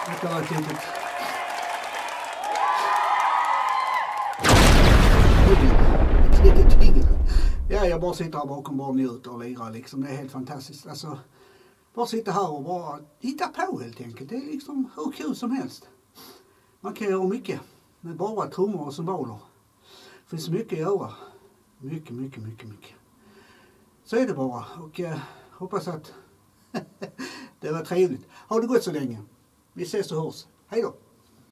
Detta var ett litet ting. Ja, jag bara sitter här bakom och njuter och lirar liksom. Det är helt fantastiskt. Alltså, bara sitta här och bara hitta på helt enkelt. Det är liksom hur kul som helst. Man kan göra mycket med bara trummor och cymbaler. Det finns mycket att göra. Mycket. Så är det bara. Och hoppas att det var trevligt. Ha det gott så länge. Vi ses och hörs. Hej då!